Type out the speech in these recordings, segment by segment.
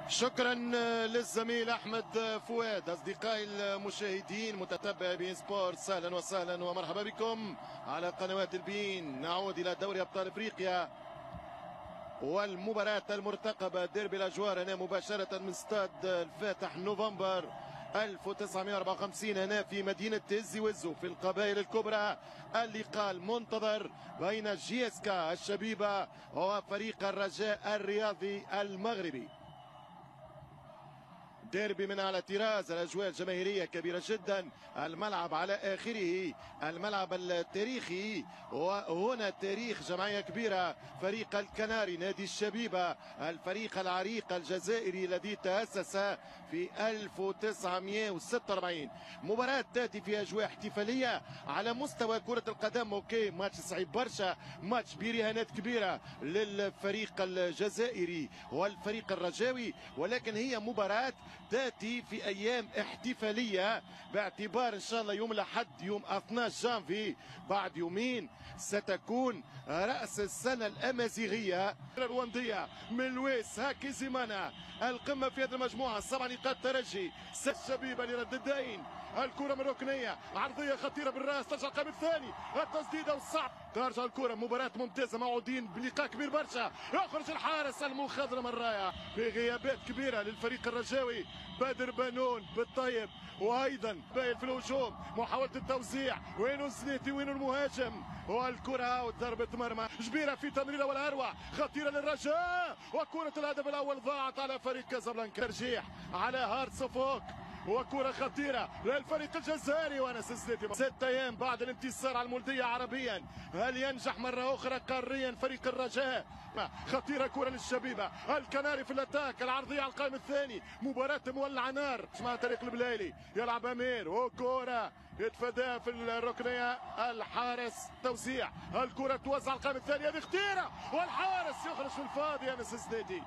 شكرا للزميل احمد فؤاد. اصدقائي المشاهدين متتبعي بين سبورتس، اهلا وسهلا ومرحبا بكم على قنوات البين. نعود الى دوري ابطال افريقيا والمباراة المرتقبة ديربي الاجوار هنا مباشرة من استاد الفاتح نوفمبر 1954 هنا في مدينة تيزي وزو في القبائل الكبرى. اللقاء المنتظر بين جيسكا الشبيبة وفريق الرجاء الرياضي المغربي. ديربي من على طراز، الاجواء الجماهيريه كبيره جدا، الملعب على اخره، الملعب التاريخي، وهنا تاريخ جمعيه كبيره. فريق الكناري نادي الشبيبه، الفريق العريق الجزائري الذي تاسس في 1946. مباراه تاتي في اجواء احتفاليه على مستوى كره القدم. اوكي، ماتش صعيب برشا، ماتش برهانات كبيره للفريق الجزائري والفريق الرجاوي، ولكن هي مباراه تأتي في أيام احتفالية باعتبار إن شاء الله يوم الأحد يوم 12 جانفي بعد يومين ستكون رأس السنة الأمازيغية الرواندية من لويس هاكي زيمانا. القمة في هذه المجموعة 7 نقاط ترجي. الشبيبة لرد الدين، الكرة من ركنية عرضية خطيرة بالراس، ترجع القائم الثاني، التسديدة والصعب، ترجع الكرة. مباراة ممتازة، موعودين بلقاء كبير برشا. يخرج الحارس المخضرم الراية بغيابات كبيرة للفريق الرجاوي، بدر بنون بالطيب، وايضا باين في الهجوم محاولة التوزيع. وينو الزنيتي، وينو المهاجم، والكرة اوت، ضربة مرمى كبيرة في تمريرة والاروع خطيرة للرجاء، وكرة الهدف الاول ضاعت على فريق كازابلانكا. ترجيح على هارتس فوق، وكرة خطيرة للفريق الجزائري. وانس الزنيتي 6 ايام بعد الانتصار على المولدية عربيا، هل ينجح مرة اخرى قاريا فريق الرجاء؟ خطيرة كرة للشبيبة، الكناري في الاتاك، العرضية على القائم الثاني، مباراة مولعة نار مع طريق البليلي، يلعب امير وكرة يتفاداها في الركنية الحارس، توزيع الكرة توزع على القائم الثاني، هذه خطيرة والحارس يخرج في الفاضي. انس الزنيتي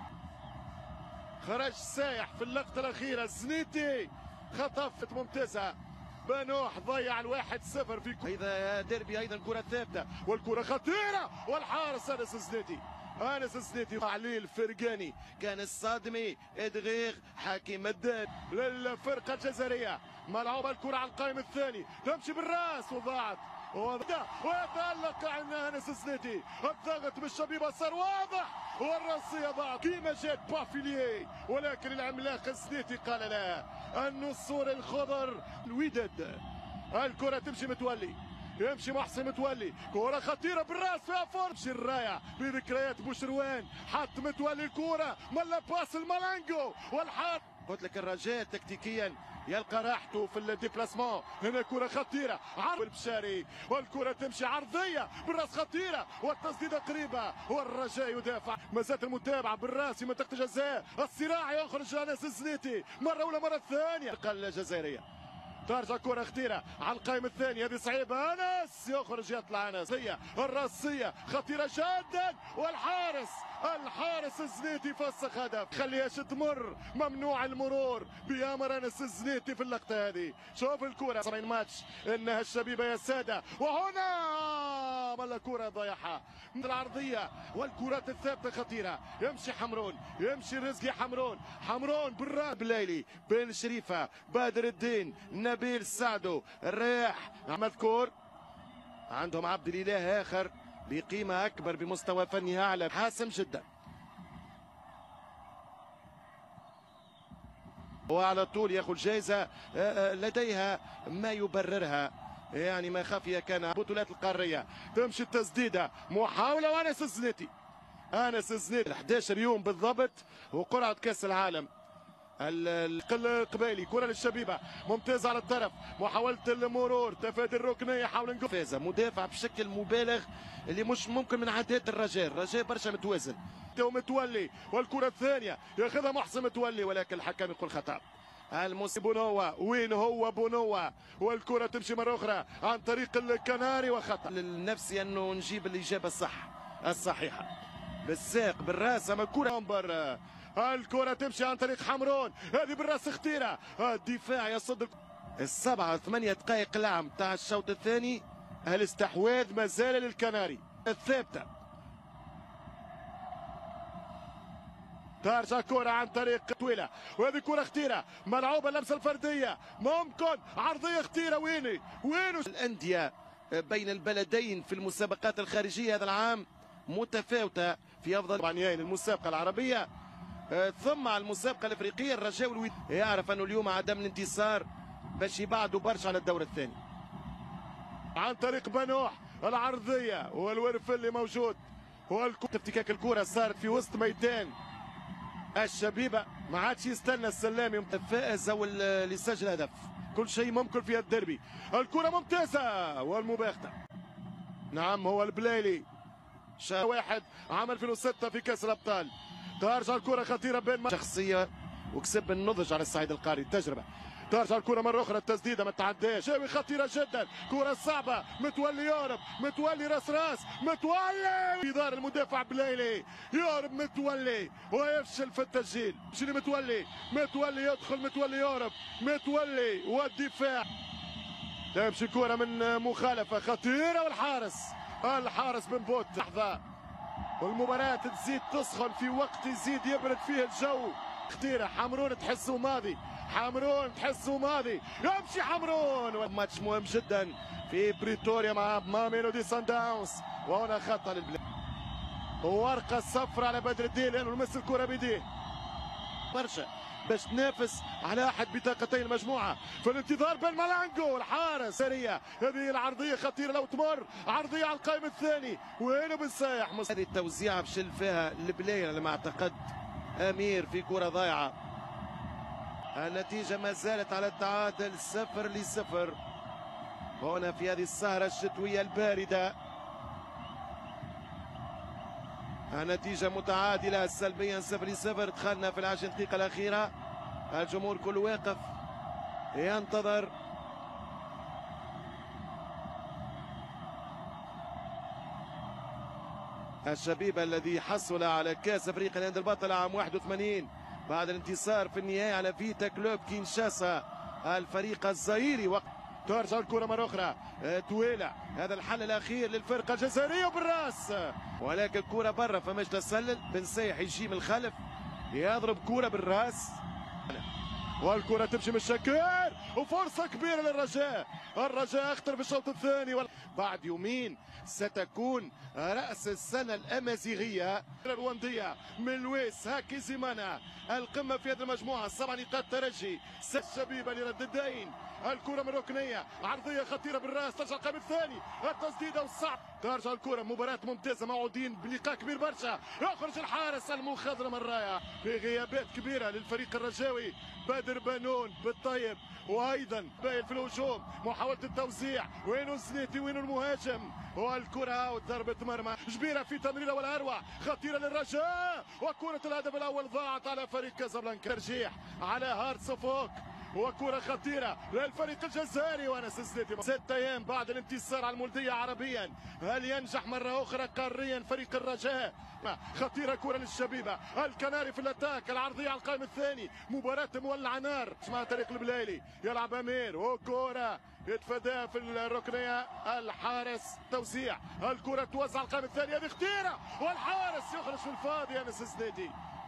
خرج سايح في اللقطة الأخيرة. الزنيتي خطفت ممتازة، بنوح ضيع 1-0 في إذا ديربي. أيضا كرة ثابتة والكرة خطيرة والحارس أنس الزنيتي. انس الزنيتي عليل فرقاني كان الصادمي ادغيغ حكيم الدين للفرقه الجزائريه. ملعوبه الكره على القائم الثاني، تمشي بالراس وضاعت ويتألق عن انس الزنيتي. الضغط بالشبيبه صار واضح، والراسيه ضاعت كيما جات بافيليي، ولكن العملاق الزنيتي قال لا. النسور الخضر الوداد، الكره تمشي متولي، يمشي محسن متولي، كرة خطيرة بالراس فيها فرش الراية بذكريات بوشروان، حط متولي الكرة ملا باس المالانجو والحارس. قلت لك الرجاء تكتيكيا يلقى راحته في الديبلاسمون. هنا كرة خطيرة عرض البشاري، والكرة تمشي عرضية بالراس خطيرة، والتسديدة قريبة، والرجاء يدافع. مازالت المتابعة بالراس في منطقة الجزاء، الصراع يخرج انس الزنيتي مرة أولى مرة ثانية. الجزائرية ترجع كرة خطيرة على القائم الثاني، هذه صعيبة، انس يخرج يطلع انس، هي الراسية خطيرة جدا، والحارس الزنيتي فسخ هدف، خليهاش تمر، ممنوع المرور بأمر انس الزنيتي في اللقطة هذه. شوف الكرة 70 ماتش انها الشبيبة يا سادة، وهنا ملا كرة ضيعها من العرضية، والكرات الثابتة خطيرة. يمشي حمرون، يمشي رزقي حمرون بالراس، بليلي بن شريفة، بدر الدين، نبيل سعدو، الرياح مذكور. عندهم عبد الاله اخر بقيمه اكبر بمستوى فني اعلى، حاسم جدا، وعلى طول ياخذ جائزه لديها ما يبررها، يعني ما خفي كان البطولات القاريه. تمشي التسديده، محاوله، وانس الزنيتي 11 يوم بالضبط وقرعه كاس العالم القبيلي. كرة للشبيبة ممتازة على الطرف، محاولة المرور، تفادي الركنية، حاول نقول مدافع بشكل مبالغ اللي مش ممكن من عادات الرجاء برشا متوازن. متولي والكرة الثانية ياخذها محسن متولي، ولكن الحكم يقول خطأ. بونوا، وين هو بونوا، والكرة تمشي مرة أخرى عن طريق الكناري، وخطأ للنفسي أنه نجيب الإجابة الصحيحة بالساق بالراس. أما الكرة الكرة تمشي عن طريق حمرون، هذه بالراس خطيرة، الدفاع يصد. 7-8 دقائق لعب تاع الشوط الثاني، الاستحواذ ما زال للكناري الثابتة. ترجع كرة عن طريق طويلة، وهذه كرة خطيرة ملعوبة اللمسة الفردية، ممكن عرضية خطيرة. وينو الأندية بين البلدين في المسابقات الخارجية هذا العام متفاوتة في أفضل طبعا المسابقة العربية ثم المسابقة الأفريقية. الرجاء والوداد يعرف أنه اليوم عدم الانتصار باش يبعدوا برشا على الدور الثاني. عن طريق بنوح العرضية والورف اللي موجود افتكاك الكرة صارت في وسط ميدان الشبيبة، ما عادش يستنى السلامي الفائز أو اللي سجل هدف. كل شيء ممكن في الديربي. الكرة ممتازة والمباغتة. نعم هو البلايلي واحد عام 2006 في كأس الأبطال. ترجع الكرة خطيرة بين شخصية وكسب النضج على الصعيد القاري التجربة. ترجع الكرة مرة أخرى، التسديدة ما تعداش، شاوي خطيرة جدا، كرة صعبة، متولي يهرب، متولي راس متولي في دار المدافع بلايلي، يهرب متولي ويفشل في التسجيل. شنو متولي يدخل، متولي يهرب، متولي والدفاع. تمشي كرة من مخالفة خطيرة والحارس بن بوت. لحظة والمباراة تزيد تسخن في وقت يزيد يبرد فيه الجو. خطيرة حمرون تحسوا ماضي، يمشي حمرون. ماتش مهم جدا في بريتوريا مع ميلودي سان داونز، وهنا خطأ للبلاد. ورقة صفراء على بدر الدين لأنه لمس الكرة بيديه. برشا باش تنافس على أحد بطاقتي المجموعة. في الانتظار بين مالانجو الحارس سرية، هذه العرضية خطيرة لو تمر، عرضية على القائم الثاني وينو بالسايح. هذه التوزيعة بشل فيها البلاير على ما اعتقد أمير في كرة ضايعة. النتيجة ما زالت على التعادل 0-0 هنا في هذه السهرة الشتوية الباردة. النتيجة متعادلة سلبيا 0-0. دخلنا في 10 دقيقة الأخيرة، الجمهور كله واقف ينتظر. الشبيبة الذي حصل على كأس أفريقيا الهند البطلة عام 81 بعد الانتصار في النهاية على فيتا كلوب كينشاسا الفريق الزئيري. وقت ترجع الكرة مرة أخرى، طويلة، هذا الحل الأخير للفرقة الجزائرية بالراس، ولكن الكرة برا فماش تسلل. بن سايح يجي من الخلف يضرب كرة بالراس، والكرة تمشي من الشكير وفرصة كبيرة للرجاء. الرجاء اختر في الشوط الثاني. بعد يومين ستكون رأس السنة الأمازيغية الرواندية من لويس هاكي زيمانا. القمة في هذه المجموعة 7 نقاط ترجي. الشبيبة لرد الدين. الكرة من ركنية، عرضية خطيرة بالراس، ترجع القائم الثاني، التسديدة والصعب. ترجع الكرة، مباراة ممتازة، موعودين بلقاء كبير برشا. يخرج الحارس المخضرم الراية في غيابات كبيرة للفريق الرجاوي. بدر بنون بالطيب، وايضا باين في الهجوم، محاولة التوزيع، وينو الزنيتي، وينو المهاجم، والكرة اوت، ضربة مرمى كبيرة في تمريرة والأروع خطيرة للرجاء، وكرة الهدف الأول ضاعت على فريق كازابلانكا. ترجيح على هارت صفوك، وكرة خطيرة للفريق الجزائري وانس الزنيتي. 6 أيام بعد الانتصار على المولدية عربيا، هل ينجح مرة أخرى قاريا فريق الرجاء؟ خطيرة كرة للشبيبة، الكناري في الاتاك، العرضية على القائم الثاني، مباراة مولعة نار مع طريق البلايلي. يلعب أمير وكرة يتفادى في الركنية الحارس، توزيع، الكرة توزع على القائم الثاني، هذه خطيرة والحارس يخرج في الفاضي. انس الزنيتي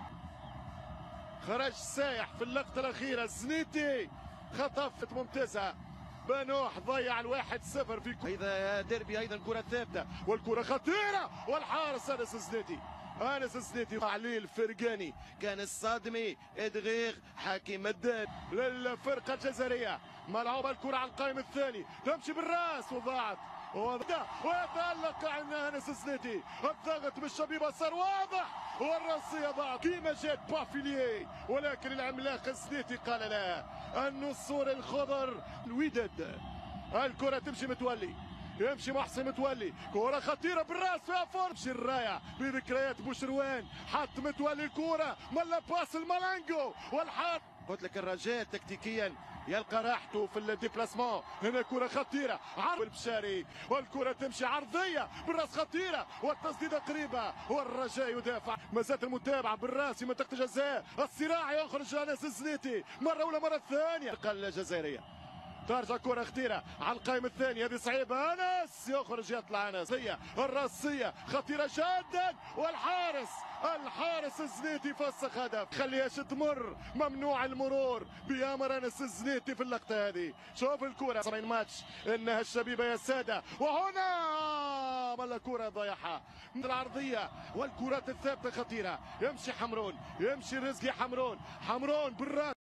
خرج سايح في اللقطة الأخيرة. الزنيتي خطفت ممتازة، بنوح ضيع 1-0 في إذا ديربي أيضا كرة ثابتة، والكرة خطيرة والحارس انس الزنيتي. عليل فرقاني كان الصادمي ادغيغ حكيم الدين للفرقة الجزائرية. ملعوبة الكرة على القائم الثاني، تمشي بالراس وضاعت، ويتألق عن انس الزنيتي. الضغط بالشبيبة صار واضح، والراسية ضاعت كيما جات بافيليي، ولكن العملاق الزنيتي قال لا. النسور الخضر الوداد، الكرة تمشي متولي، يمشي محسن متولي، كرة خطيرة بالراس فيها فرصة. الراية بذكريات بوشروان، حط متولي الكرة، ملا باس المالانجو والحارس. قلت لك الرجاء تكتيكيا يلقى راحته في الديبلاسمون. هنا كرة خطيرة، عرض البشاري، والكرة تمشي عرضية بالراس خطيرة، والتسديدة قريبة، والرجاء يدافع. ما زالت المتابعة بالراس في منطقة الجزاء، الصراع يخرج انس الزنيتي مرة أولى مرة ثانية. الجزائرية ترجع كرة خطيرة على القائم الثاني، هذه صعيبة. أنس يخرج يطلع أنس، هي الراسية خطيرة جدا، والحارس الزنيتي فسخ هدف، خليهاش تمر، ممنوع المرور بأمر أنس الزنيتي في اللقطة هذه. شوف الكرة سمعين ماتش إنها الشبيبة يا سادة، وهنا ملا كرة ضايعة من العرضية، والكرات الثابتة خطيرة. يمشي حمرون، يمشي رزقي حمرون بالراس.